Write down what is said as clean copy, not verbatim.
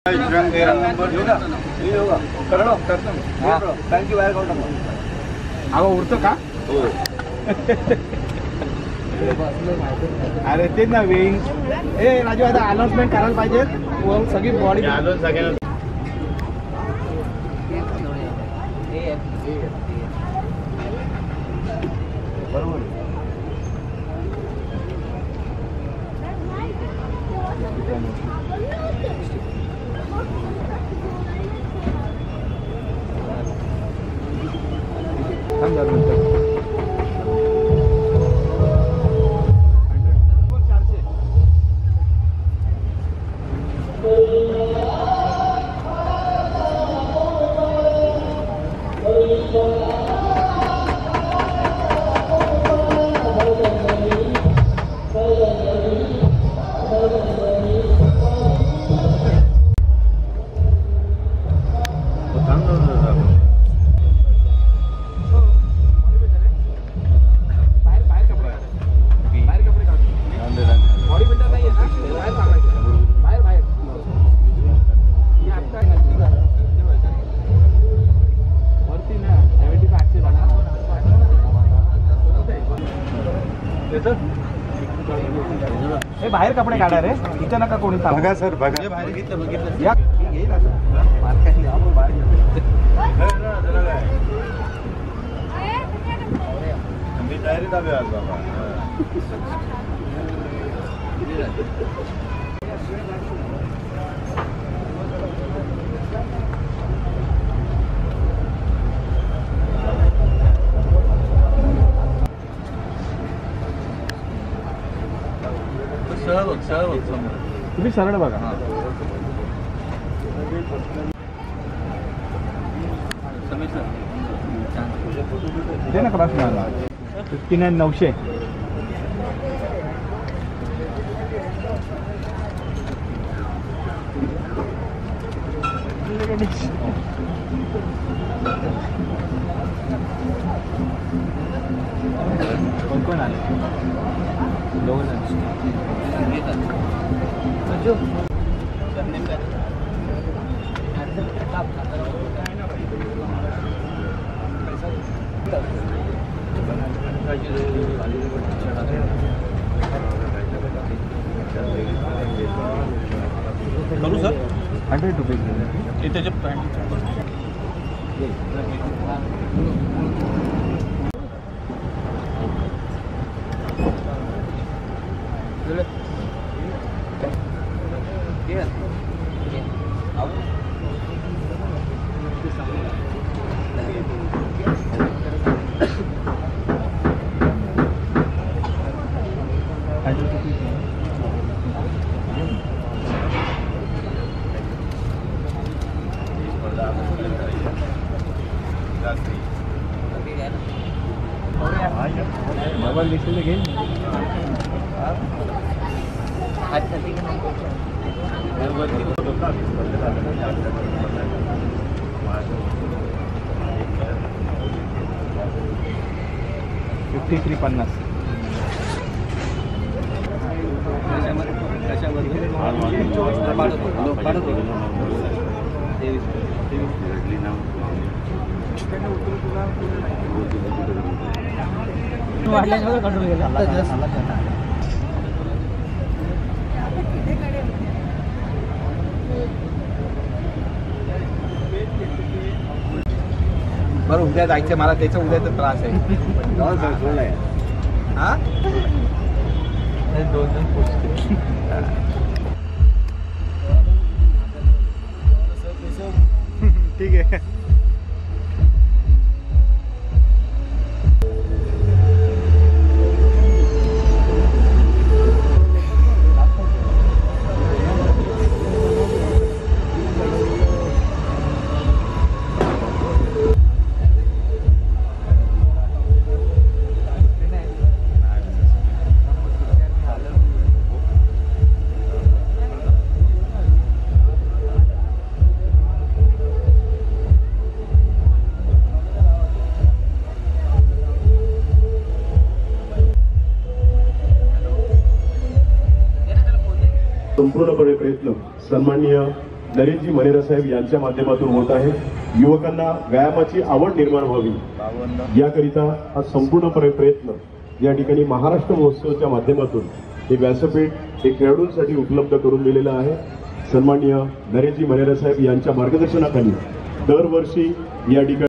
उरतो का? अरे ते ना वेईंग राजू आता अनाउन्समेंट करायला पाहिजे सगळी बॉडी सगळ्यांना बरोबर बाहेर कपडे काढा रे इथे नका कोणी बघा सर बघा बाहेर बघितलं या घेईल असं मार्केटला आपण बाहेर मी डायरी दाबे आज बाबा तुम्ही सरळ बघा दे ना क्लास मला 59,900 कोण कोण आले दोन जो करू सर 100 रुपीज त्याच्या मोबाईल दिसले घेईन 5350 कंट्रोल केला बरं उद्या जायचं मला त्याचा उद्याचा त्रास आहे हा दोन ठीक आहे संपूर्णपणे प्रयत्न सन्माननीय नरेंद्रजी मनेरा साहेब यांच्या माध्यमातून होत आहे। युवकांना व्यायामाची आवड निर्माण व्हावी याकरिता हा संपूर्ण प्रयत्न या ठिकाणी महाराष्ट्र महोत्सवाच्या माध्यमातून हे व्यासपीठ हे खेळाडूंसाठी उपलब्ध करून दिलेलं आहे। सन्माननीय नरेंद्रजी मनेरा साहेब यांच्या मार्गदर्शनाखाली दरवर्षी या ठिकाणी